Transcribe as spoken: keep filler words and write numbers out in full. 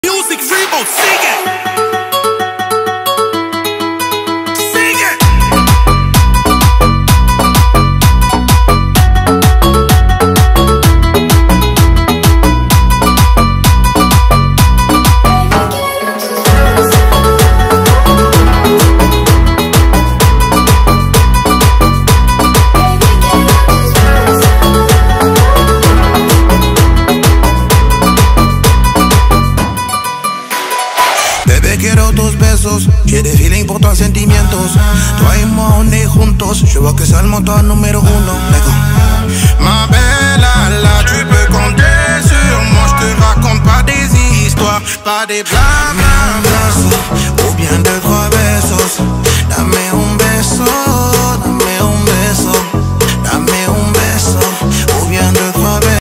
Music Freebo, sigue. Bebé, quiero tus besos, quiere feeling pour tus sentimientos. Toi et moi on est juntos, je vois que c'est le moteur numéro uno. Ma belle, là, tu peux compter sur moi. Je te raconte pas des histoires, pas des blablabla, ou bien deux trois besos.